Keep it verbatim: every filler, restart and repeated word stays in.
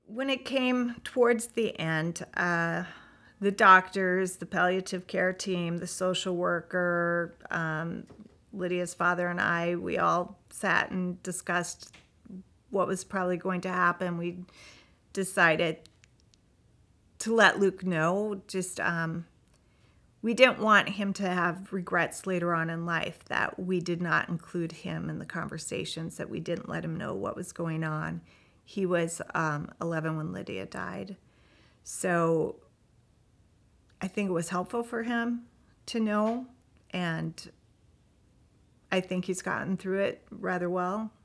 When it came towards the end, uh, the doctors, the palliative care team, the social worker, um, Lydia's father and I, we all sat and discussed what was probably going to happen. We decided to let Luke know. Just um, we didn't want him to have regrets later on in life that we did not include him in the conversations, that we didn't let him know what was going on. He was um, eleven when Lydia died. So I think it was helpful for him to know, and I think he's gotten through it rather well.